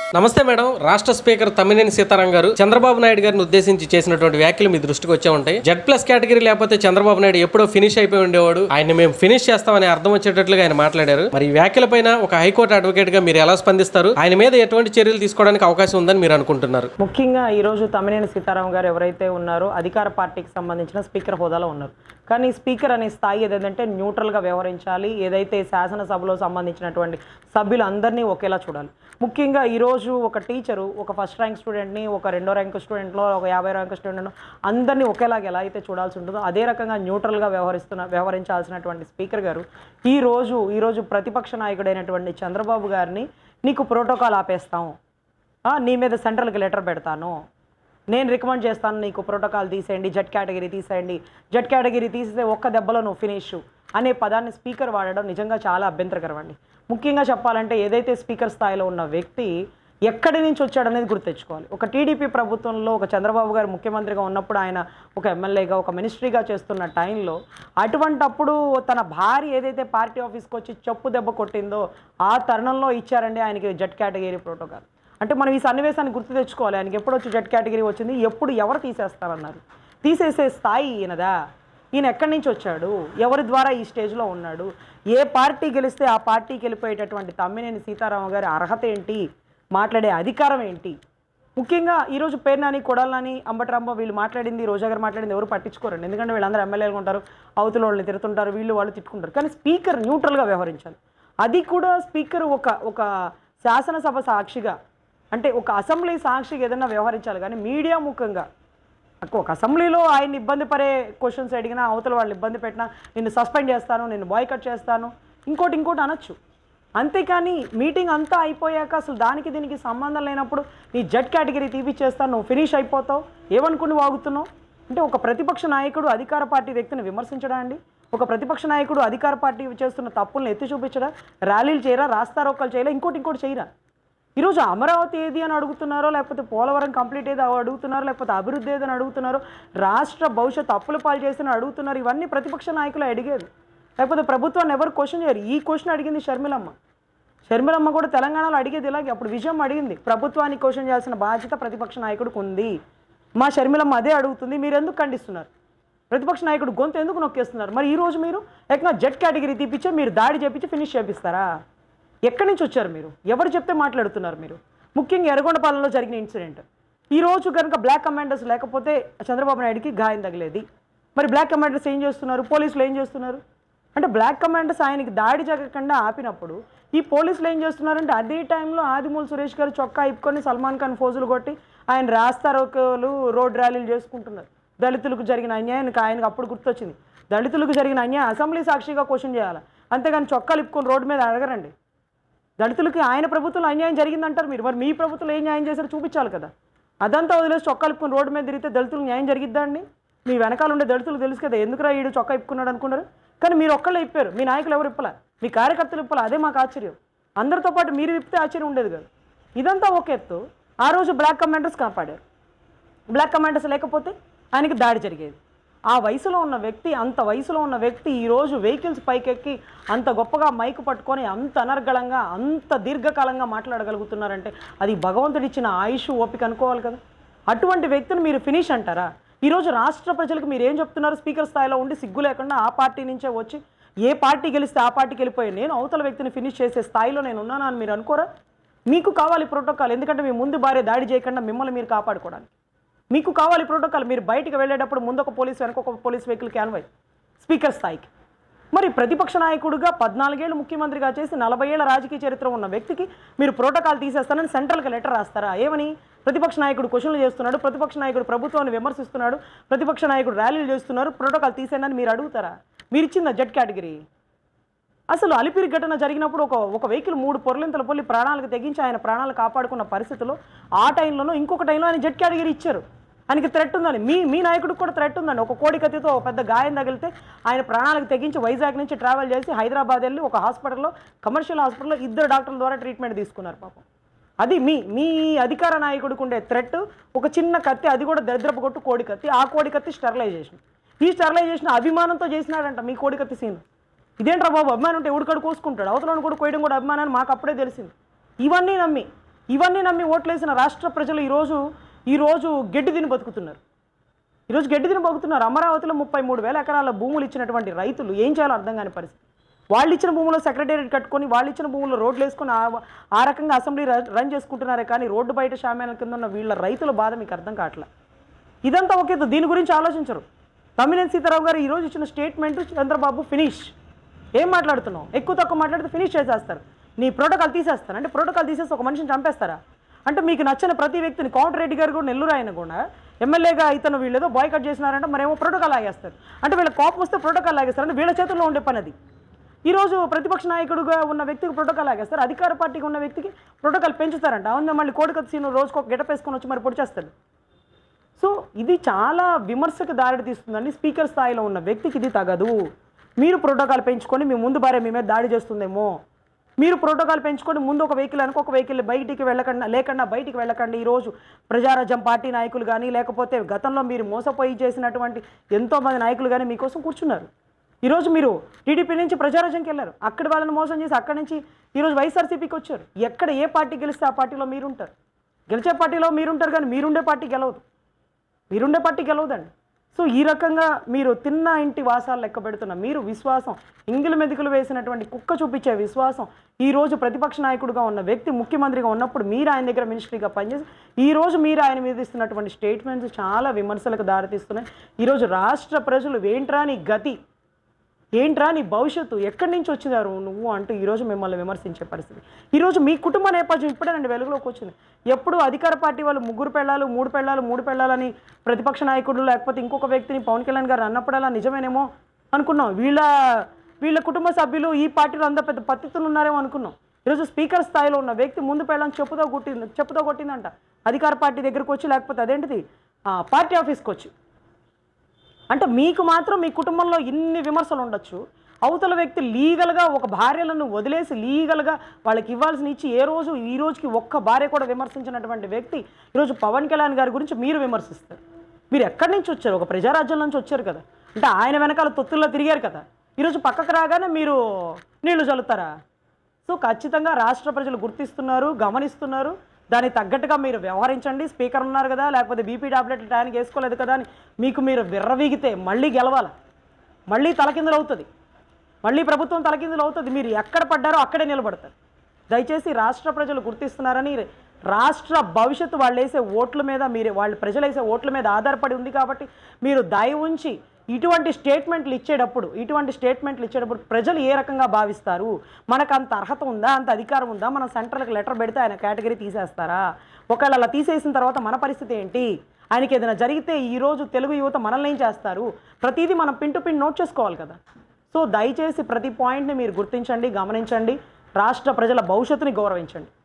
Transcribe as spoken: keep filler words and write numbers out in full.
నమస్తే మేడం. రాష్ట్ర స్పీకర్ తమ్మినేని సీతారాం గారు చంద్రబాబు నాయుడు గారిని ఉద్దేశించి చేసినటువంటి వ్యాఖ్యలు మీ దృష్టికి వచ్చే ఉంటాయి. జెడ్ ప్లస్ కేటగిరీ లేకపోతే చంద్రబాబు నాయుడు ఎప్పుడో ఫినిష్ అయిపోయి ఉండేవాడు, ఆయన మేము ఫినిష్ చేస్తామని అర్థం వచ్చేటట్లుగా ఆయన మాట్లాడారు. మరి ఈ వ్యాఖ్యలపైన ఒక హైకోర్టు అడ్వకేట్ గా మీరు ఎలా స్పందిస్తారు? ఆయన మీద ఎటువంటి చర్యలు తీసుకోవడానికి అవకాశం ఉందని మీరు అనుకుంటున్నారు? ముఖ్యంగా ఈ రోజు తమ్మినేని సీతారాం గారు ఎవరైతే ఉన్నారో అధికార పార్టీకి సంబంధించిన స్పీకర్ హోదాలో ఉన్నారు. కానీ స్పీకర్ అనే స్థాయి ఏదంటే న్యూట్రల్గా వ్యవహరించాలి. ఏదైతే శాసనసభలో సంబంధించినటువంటి సభ్యులందరినీ ఒకేలా చూడాలి. ముఖ్యంగా ఈరోజు ఒక టీచరు ఒక ఫస్ట్ ర్యాంక్ స్టూడెంట్ని, ఒక రెండో ర్యాంక్ స్టూడెంట్లో, ఒక యాభై ర్యాంక్ స్టూడెంట్ అందరినీ ఒకేలాగా ఎలా అయితే చూడాల్సి ఉంటుందో అదే రకంగా న్యూట్రల్గా వ్యవహరిస్తున్న వ్యవహరించాల్సినటువంటి స్పీకర్ గారు ఈరోజు ఈరోజు ప్రతిపక్ష నాయకుడైనటువంటి చంద్రబాబు గారిని నీకు ప్రోటోకాల్ ఆపేస్తాం, నీ మీద సెంట్రల్కి లెటర్ పెడతాను, నేను రికమెండ్ చేస్తాను, నీకు ప్రోటోకాల్ తీసేయండి, జెడ్ కేటగిరీ తీసేయండి, జెడ్ కేటగిరీ తీసేస్తే ఒక్క దెబ్బలో నువ్వు ఫినిష్ అనే పదాన్ని స్పీకర్ వాడడం నిజంగా చాలా అభ్యంతరకరం అండి. ముఖ్యంగా చెప్పాలంటే ఏదైతే స్పీకర్ స్థాయిలో ఉన్న వ్యక్తి ఎక్కడి నుంచి వచ్చాడనేది గుర్తెచ్చుకోవాలి. ఒక టీడీపీ ప్రభుత్వంలో ఒక చంద్రబాబు గారు ముఖ్యమంత్రిగా ఉన్నప్పుడు ఆయన ఒక ఎమ్మెల్యేగా ఒక మినిస్ట్రీగా చేస్తున్న టైంలో అటువంటప్పుడు తన భార్య ఏదైతే పార్టీ ఆఫీస్కి వచ్చి చెప్పు దెబ్బ కొట్టిందో ఆ తరుణంలో ఇచ్చారండి ఆయనకి జెడ్ కేటగిరీ ప్రోటోకాల్. అంటే మనం ఈ సన్నివేశాన్ని గుర్తు తెచ్చుకోవాలి. ఆయనకి ఎప్పుడు వచ్చి జెడ్ కేటగిరీ వచ్చింది, ఎప్పుడు ఎవరు తీసేస్తారన్నారు, తీసేసే స్థాయి ఈయనదా, ఈయన ఎక్కడి నుంచి వచ్చాడు, ఎవరి ద్వారా ఈ స్టేజ్లో ఉన్నాడు, ఏ పార్టీ గెలిస్తే ఆ పార్టీకి వెళ్ళిపోయేటటువంటి తమ్మినేని సీతారామ గారి అర్హత ఏంటి, మాట్లాడే అధికారం ఏంటి? ముఖ్యంగా ఈరోజు పేర్నాని, కొడాలని, అంబటరాంబ వీళ్ళు మాట్లాడింది, రోజా గారు మాట్లాడింది ఎవరు పట్టించుకోరండి. ఎందుకంటే వీళ్ళందరూ ఎమ్మెల్యేలు ఉంటారు, అవతల వాళ్ళని తిడుతుంటారు, వీళ్ళు వాళ్ళు తిట్టుకుంటారు. కానీ స్పీకర్ న్యూట్రల్గా వ్యవహరించాలి. అది కూడా స్పీకర్ ఒక ఒక శాసనసభ సాక్షిగా, అంటే ఒక అసెంబ్లీ సాక్షిగా ఏదైనా వ్యవహరించాలి. కానీ మీడియా ముఖంగా ఒక అసెంబ్లీలో ఆయన ఇబ్బంది పడే క్వశ్చన్స్ అడిగినా, అవతల వాళ్ళు ఇబ్బంది పెట్టినా నిన్ను సస్పెండ్ చేస్తాను, నిన్ను బాయ్కట్ చేస్తాను, ఇంకోటి ఇంకోటి అనొచ్చు. అంతేకాని మీటింగ్ అంతా అయిపోయాక అసలు దానికి దీనికి సంబంధం లేనప్పుడు నీ జెడ్ కేటగిరీ తీపిచ్చేస్తాను, నువ్వు ఫినిష్ అయిపోతావు, ఏమనుకుని వాగుతున్నావు అంటే ఒక ప్రతిపక్ష నాయకుడు అధికార పార్టీ వ్యక్తిని విమర్శించడా అండి? ఒక ప్రతిపక్ష నాయకుడు అధికార పార్టీ చేస్తున్న తప్పులను ఎత్తి చూపించడా? ర్యాలీలు చేయరా, రాస్తారోకలు చేయరా, ఇంకోటి ఇంకోటి చేయరా? ఈరోజు అమరావతి ఏది అని అడుగుతున్నారో, లేకపోతే పోలవరం కంప్లీట్ ఏది అడుగుతున్నారో, లేకపోతే అభివృద్ధి ఏదని అడుగుతున్నారో, రాష్ట్ర భవిష్యత్తు అప్పుల పాలు చేసిన అడుగుతున్నారు. ఇవన్నీ ప్రతిపక్ష నాయకులు అడిగేది. లేకపోతే ప్రభుత్వాన్ని ఎవరు క్వశ్చన్ చేయరు. ఈ క్వశ్చన్ అడిగింది షర్మిలమ్మ. షర్మిలమ్మ కూడా తెలంగాణలో అడిగేది ఇలాగే. అప్పుడు విజయం అడిగింది, ప్రభుత్వాన్ని క్వశ్చన్ చేయాల్సిన బాధ్యత ప్రతిపక్ష నాయకుడికి ఉంది. మా షర్మిలమ్మ అదే అడుగుతుంది, మీరు ఎందుకు ఖండిస్తున్నారు? ప్రతిపక్ష నాయకుడు గొంతు ఎందుకు నొక్కేస్తున్నారు? మరి ఈరోజు మీరు ఏకంగా జెడ్ కేటగిరీ తీపిచ్చే మీరు దాడి చేపించి ఫినిష్ చేపిస్తారా? ఎక్కడి నుంచి వచ్చారు మీరు? ఎవరు చెప్తే మాట్లాడుతున్నారు మీరు? ముఖ్యంగా ఎర్రగొండపాలెంలో జరిగిన ఇన్సిడెంట్, ఈరోజు కనుక బ్లాక్ కమాండర్స్ లేకపోతే చంద్రబాబు నాయుడుకి గాయం తగిలేది. మరి బ్లాక్ కమాండర్స్ ఏం చేస్తున్నారు, పోలీసులు ఏం చేస్తున్నారు అంటే బ్లాక్ కమాండర్స్ ఆయనకి దాడి జరగకుండా ఆపినప్పుడు ఈ పోలీసులు ఏం చేస్తున్నారంటే అదే టైంలో ఆదిమూల సురేష్ గారు చొక్కా ఇప్పుకొని సల్మాన్ ఖాన్ ఫోజులు కొట్టి ఆయన రాస్తారోకలు, రోడ్ ర్యాలీలు చేసుకుంటున్నారు. దళితులకు జరిగిన అన్యాయానికి ఆయనకు అప్పుడు గుర్తొచ్చింది. దళితులకు జరిగిన అన్యాయం అసెంబ్లీ సాక్షిగా క్వశ్చన్ చేయాలి, అంతేగాని చొక్కాలు ఇప్పుకొని రోడ్డు మీద అడగరండి. దళితులకి ఆయన ప్రభుత్వంలో అన్యాయం జరిగిందంటారు మీరు, మరి మీ ప్రభుత్వంలో ఏం న్యాయం చేశారో చూపించాలి కదా. అదంతా వదిలేసి చొక్కా ఇప్పుకొని రోడ్డు మీద తిరిగితే దళితులకు న్యాయం జరిగిద్దా అండి? మీ వెనకాల ఉండే దళితులు తెలుసు కదా ఎందుకురా ఈడు చొక్కా ఇప్పుకున్నాడు అనుకున్నారు. కానీ మీరు ఒక్కళ్ళే ఇప్పారు, మీ నాయకులు ఎవరు ఇప్పలా, మీ కార్యకర్తలు ఇప్పలా. అదే మాకు ఆశ్చర్యం. అందరితో పాటు మీరు ఇప్పితే ఆశ్చర్యం ఉండేది కాదు. ఇదంతా ఒక ఎత్తు. ఆ రోజు బ్లాక్ కమాండర్స్ కాపాడారు. బ్లాక్ కమాండర్స్ లేకపోతే ఆయనకి దాడి జరిగేది. ఆ వయసులో ఉన్న వ్యక్తి, అంత వయసులో ఉన్న వ్యక్తి ఈరోజు వెహికల్స్ పైకెక్కి అంత గొప్పగా మైకు పట్టుకొని అంత అనర్గళంగా అంత దీర్ఘకాలంగా మాట్లాడగలుగుతున్నారంటే అది భగవంతుడిచ్చిన ఆయుష్, ఓపిక అనుకోవాలి కదా. అటువంటి వ్యక్తిని మీరు ఫినిష్ అంటారా? ఈరోజు రాష్ట్ర ప్రజలకు మీరు ఏం చెప్తున్నారు? స్పీకర్ స్థాయిలో ఉండి సిగ్గు లేకుండా ఆ పార్టీ నుంచే వచ్చి ఏ పార్టీ గెలిస్తే ఆ పార్టీకి వెళ్ళిపోయి నేను అవతల వ్యక్తిని ఫినిష్ చేసే స్థాయిలో నేను ఉన్నానా అని మీరు అనుకోరా? మీకు కావాలి ప్రోటోకాల్, ఎందుకంటే మీ ముందు భార్య దాడి చేయకుండా మిమ్మల్ని మీరు కాపాడుకోవడానికి మీకు కావాలి ప్రోటోకాల్. మీరు బయటికి వెళ్ళేటప్పుడు ముందు ఒక పోలీస్, వెనక ఒక పోలీస్ వెహికల్ క్యాన్వై స్పీకర్ స్థాయికి. మరి ప్రతిపక్ష నాయకుడిగా పద్నాలుగేళ్ళు ముఖ్యమంత్రిగా చేసి నలభై ఏళ్ల రాజకీయ చరిత్ర ఉన్న వ్యక్తికి మీరు ప్రోటోకాల్ తీసేస్తానని సెంట్రల్కి లెటర్ రాస్తారా? ఏమని? ప్రతిపక్ష నాయకుడు క్వశ్చన్లు చేస్తున్నాడు, ప్రతిపక్ష నాయకుడు ప్రభుత్వాన్ని విమర్శిస్తున్నాడు, ప్రతిపక్ష నాయకుడు ర్యాలీలు చేస్తున్నారు, ప్రోటోకాల్ తీసేనని మీరు అడుగుతారా? మీరు ఇచ్చిందా జెడ్ కేటగిరీ? అసలు అలిపిరి ఘటన జరిగినప్పుడు ఒక ఒక వెహికల్ మూడు పొరలింతల పొల్లి ప్రాణాలకు తెగించి ఆయన ప్రాణాలు కాపాడుకున్న పరిస్థితుల్లో ఆ టైంలోనూ ఇంకొక టైంలో ఆయన జెడ్ కేటగిరీ ఇచ్చారు. ఆయనకి థ్రెట్ ఉందని, మీ మీ నాయకుడికి కూడా థ్రెట్ ఉందండి. ఒక కోడి కత్తితో ఒక పెద్ద గాయం తగిలితే ఆయన ప్రాణాలకు తెగించి వైజాగ్ నుంచి ట్రావెల్ చేసి హైదరాబాద్ వెళ్ళి ఒక హాస్పిటల్లో, కమర్షియల్ హాస్పిటల్లో ఇద్దరు డాక్టర్ల ద్వారా ట్రీట్మెంట్ తీసుకున్నారు పాపం. అది మీ మీ అధికార నాయకుడికి ఉండే థ్రెట్. ఒక చిన్న కత్తి, అది కూడా దరిద్రపు కొట్టు కోడి కత్తి. ఆ కోడి కత్తి స్టెరిలైజేషన్. ఈ స్టెరిలైజేషన్ అభిమానంతో చేసినాడంట మీ కోడి కత్తి సీన్. ఇదేంట్రా బాబు, అభిమానం ఉంటే ఎవడికడు కోసుకుంటాడు, అవతలను కూడా కోయడం కూడా అభిమానాన్ని మాకు అప్పుడే తెలిసింది. ఇవన్నీ నమ్మి ఇవన్నీ నమ్మి ఓట్లేసిన రాష్ట్ర ప్రజలు ఈరోజు ఈరోజు గడ్డి తిని బతుకుతున్నారు. ఈరోజు గడ్డి తిని బతుకుతున్నారు. అమరావతిలో ముప్పై మూడు వేల ఎకరాల భూములు ఇచ్చినటువంటి రైతులు ఏం చేయాలో అర్థం కాని పరిస్థితి. వాళ్ళు ఇచ్చిన భూములో సెక్రటేరియట్ కట్టుకొని వాళ్ళు ఇచ్చిన భూముల్లో రోడ్లు వేసుకొని ఆ రకంగా అసెంబ్లీ రన్ చేసుకుంటున్నారే కానీ రోడ్డు బయట షామ్యాల కింద ఉన్న వీళ్ళ రైతుల బాధ మీకు అర్థం కావట్లే. ఇదంతా ఒకే, దీని గురించి ఆలోచించరు. తమ్మినేని సీతారాం గారు ఈరోజు ఇచ్చిన స్టేట్మెంట్ చంద్రబాబు ఫినిష్. ఏం మాట్లాడుతున్నావు? ఎక్కువ తక్కువ మాట్లాడితే ఫినిష్ చేసేస్తారు. నీ ప్రోటోకాల్ తీసేస్తారు. అంటే ప్రోటోకాల్ తీసేసి ఒక మనిషిని చంపేస్తారా? అంటే మీకు నచ్చిన ప్రతి వ్యక్తిని, కోమటిరెడ్డి గారు కూడా నెల్లూరు ఆయన కూడా ఎమ్మెల్యేగా ఇతను వీళ్ళేదో బాయ్కట్ చేసినారంటే మరేమో ప్రోటోకాల్ లాగేస్తారు. అంటే వీళ్ళ కోపం వస్తే ప్రోటోకాల్ లాగేస్తారు. అంటే వీళ్ళ చేతుల్లో ఉండే పని అది. ఈరోజు ప్రతిపక్ష నాయకుడుగా ఉన్న వ్యక్తికి ప్రోటోకాల్ లాగేస్తారు, అధికార పార్టీకి ఉన్న వ్యక్తికి ప్రోటోకాల్ పెంచుతారంట. అవును, మళ్ళీ కోడికత్తి సీను రోజుకు ఒక గెటప్ వేసుకొని వచ్చి మరి పొడి చేస్తాడు. సో ఇది చాలా విమర్శకు దారి తీస్తుందండి. స్పీకర్ స్థాయిలో ఉన్న వ్యక్తికి ఇది తగదు. మీరు ప్రోటోకాల్ పెంచుకొని మీ ముందు భార్య మీ మీద దాడి చేస్తుందేమో, మీరు ప్రోటోకాల్ పెంచుకొని ముందు ఒక వెహికల్ అనుకో ఒక వెహికల్ బయటికి వెళ్ళకుండా లేకుండా బయటికి వెళ్ళకండి. ఈరోజు ప్రజారాజ్యం పార్టీ నాయకులు కానీ లేకపోతే గతంలో మీరు మోసపోయి చేసినటువంటి ఎంతోమంది నాయకులు కానీ మీకోసం కూర్చున్నారు. ఈరోజు మీరు టీడీపీ నుంచి ప్రజారాజ్యంకి వెళ్ళారు, అక్కడ వాళ్ళని మోసం చేసి అక్కడి నుంచి ఈరోజు వైఎస్ఆర్సీపీకి వచ్చారు. ఎక్కడ ఏ పార్టీ గెలిస్తే ఆ పార్టీలో మీరుంటారు. గెలిచే పార్టీలో మీరుంటారు కానీ మీరుండే పార్టీ గెలవదు, మీరుండే పార్టీ గెలవదండి. సో ఈ రకంగా మీరు తిన్న ఇంటి వాసాలు లెక్క పెడుతున్న మీరు విశ్వాసం ఇంగిలి మెదికలు వేసినటువంటి కుక్క చూపించే విశ్వాసం ఈరోజు ప్రతిపక్ష నాయకుడిగా ఉన్న వ్యక్తి ముఖ్యమంత్రిగా ఉన్నప్పుడు మీరు ఆయన దగ్గర మినిస్ట్రీగా పనిచేసి ఈరోజు మీరు ఆయన మీద ఇస్తున్నటువంటి స్టేట్మెంట్స్ చాలా విమర్శలకు దారితీస్తున్నాయి. ఈరోజు రాష్ట్ర ప్రజలు ఏంట్రా నీ గతి, ఏంట్రా నీ భవిష్యత్తు, ఎక్కడి నుంచి వచ్చినారు నువ్వు అంటూ ఈరోజు మిమ్మల్ని విమర్శించే పరిస్థితి. ఈరోజు మీ కుటుంబ నేపథ్యం ఇప్పుడేనండి వెలుగులోకి వచ్చింది. ఎప్పుడు అధికార పార్టీ వాళ్ళు ముగ్గురు పెళ్ళాలు మూడు పెళ్ళాలు మూడు పెళ్ళాలని ప్రతిపక్ష నాయకుడు లేకపోతే ఇంకొక వ్యక్తిని పవన్ కళ్యాణ్ గారు అన్నప్పుడల్లా నిజమేనేమో అనుకున్నాం. వీళ్ళ వీళ్ళ కుటుంబ సభ్యులు ఈ పార్టీలో అంత పెద్ద పద్ధతులు ఉన్నారేమో అనుకున్నాం. ఈరోజు స్పీకర్ స్థాయిలో ఉన్న వ్యక్తి ముందు పెళ్ళని చెప్పుతో కొట్టింది చెప్పుతో కొట్టిందంట అధికార పార్టీ దగ్గరకు వచ్చి, లేకపోతే అదేంటిది పార్టీ ఆఫీస్కి వచ్చి. అంటే మీకు మాత్రం మీ కుటుంబంలో ఇన్ని విమర్శలు ఉండొచ్చు, అవతల వ్యక్తి లీగల్గా ఒక భార్యలను వదిలేసి లీగల్గా వాళ్ళకి ఇవ్వాల్సిన ఇచ్చి ఏ రోజు ఈ రోజుకి ఒక్క భార్య కూడా విమర్శించినటువంటి వ్యక్తి ఈరోజు పవన్ కళ్యాణ్ గారి గురించి మీరు విమర్శిస్తారు. మీరు ఎక్కడి నుంచి వచ్చారు? ఒక ప్రజారాజ్యం నుంచి వచ్చారు కదా, అంటే ఆయన వెనకాల తొత్తుల్లో తిరిగారు కదా, ఈరోజు పక్కకు రాగానే మీరు నీళ్లు చల్లుతారా? సో ఖచ్చితంగా రాష్ట్ర ప్రజలు గుర్తిస్తున్నారు, గమనిస్తున్నారు. దానికి తగ్గట్టుగా మీరు వ్యవహరించండి. స్పీకర్ ఉన్నారు కదా, లేకపోతే బీపీ టాబ్లెట్లు టైంకి వేసుకోలేదు కదా అని మీకు మీరు విర్రవీగితే మళ్ళీ గెలవాలి, మళ్ళీ తలకిందులు అవుతుంది, మళ్ళీ ప్రభుత్వం తలకిందులు అవుతుంది. మీరు ఎక్కడ పడ్డారో అక్కడే నిలబడతారు. దయచేసి రాష్ట్ర ప్రజలు గుర్తిస్తున్నారని, రాష్ట్ర భవిష్యత్తు వాళ్ళు వేసే ఓట్ల మీద మీరు వాళ్ళు ప్రజలు వేసే ఓట్ల మీద ఆధారపడి ఉంది కాబట్టి మీరు దయ ఉంచి ఇటువంటి స్టేట్మెంట్లు ఇచ్చేటప్పుడు ఇటువంటి స్టేట్మెంట్లు ఇచ్చేటప్పుడు ప్రజలు ఏ రకంగా భావిస్తారు, మనకు అంత అర్హత ఉందా, అంత అధికారం ఉందా, మనం సెంట్రల్కి లెటర్ పెడితే ఆయన కేటగిరీ తీసేస్తారా, ఒకవేళ అలా తీసేసిన తర్వాత మన పరిస్థితి ఏంటి, ఆయనకి ఏదైనా జరిగితే ఈరోజు తెలుగు యువత మనల్ని ఏం చేస్తారు, ప్రతిదీ మనం పిన్ టు పిన్ నోట్ చేసుకోవాలి కదా. సో దయచేసి ప్రతి పాయింట్ని మీరు గుర్తించండి, గమనించండి, రాష్ట్ర ప్రజల భవిష్యత్తుని గౌరవించండి.